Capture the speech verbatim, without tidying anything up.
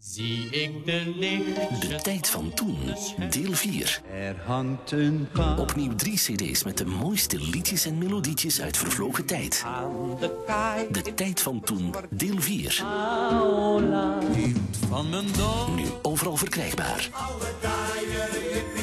zie ik de lichtjes. De tijd van toen, deel vier. Er hangt een paal Opnieuw drie cd's met de mooiste liedjes en melodietjes uit vervlogen tijd. Aan de kaai. De tijd van toen, deel vier. Aola. Hield van mijn dood. Nu overal verkrijgbaar. Alle dagen,